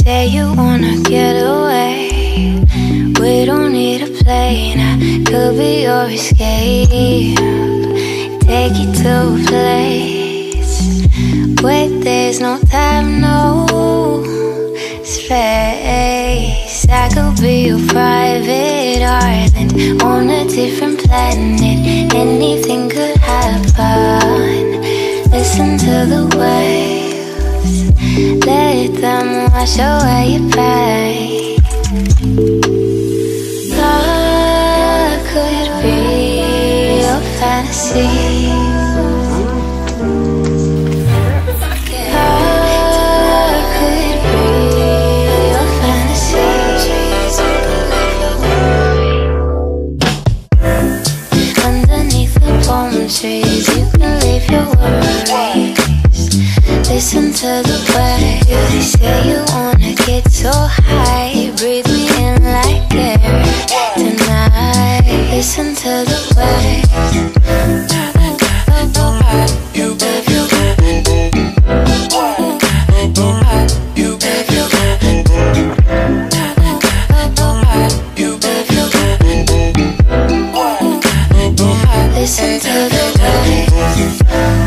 say you wanna get away. We don't need a plane, I could be your escape. Take you to a place where there's no time, no space. I could be your private island on a different planet. Anything could happen. Listen to the waves, let them wash away your pain. Love could be your fantasy. Love could be your fantasy. Underneath the palm trees, you can leave your worries. Listen to the waves. They say you wanna get so high. Breathe me in like air tonight. Listen to the waves. You bet you can. You bet you can. You bet you can. Listen to the waves.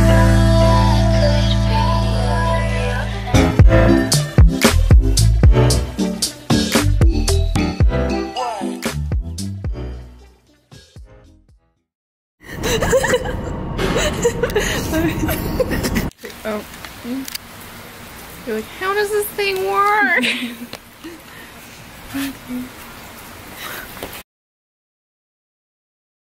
Oh. You're like, how does this thing work? Okay.